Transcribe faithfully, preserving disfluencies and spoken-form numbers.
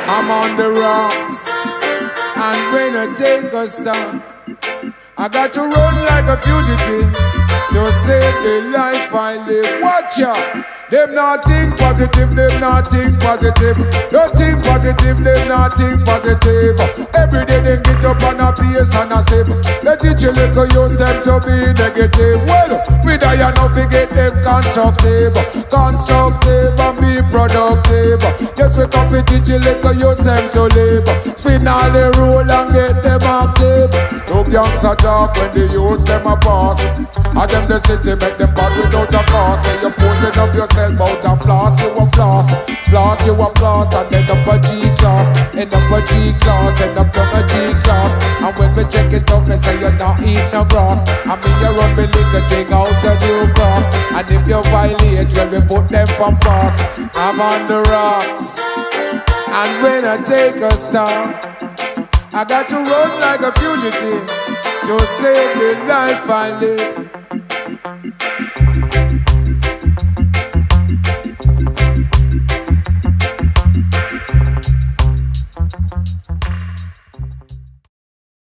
I'm on the rocks, and when I take a stock, I got to run like a fugitive to save the life I live. Watch out! Them not think positive, them not think positive. Don't think positive, them not think positive. Every day they get up on a pace and a sip. They teach you little use them to be negative. Well, we die enough to get them constructive. Constructive and be productive. Just wake up and teach you little use them to live. Spin all the rule and get them active. No youngster talk when the youths them a pass. And them the city make them bad without a cause. Say you're pulling up yourself out a floss, you a floss. Floss, you a floss, and then up a G-class. End up a G-class, end up down a G-class. And when we check it out, me say you're not eating no grass. I mean you run me little thing out a new grass. And if you violate, well we put them from pass. I'm on the rocks, and when I take a stop, I got to run like a fugitive to save the life I live.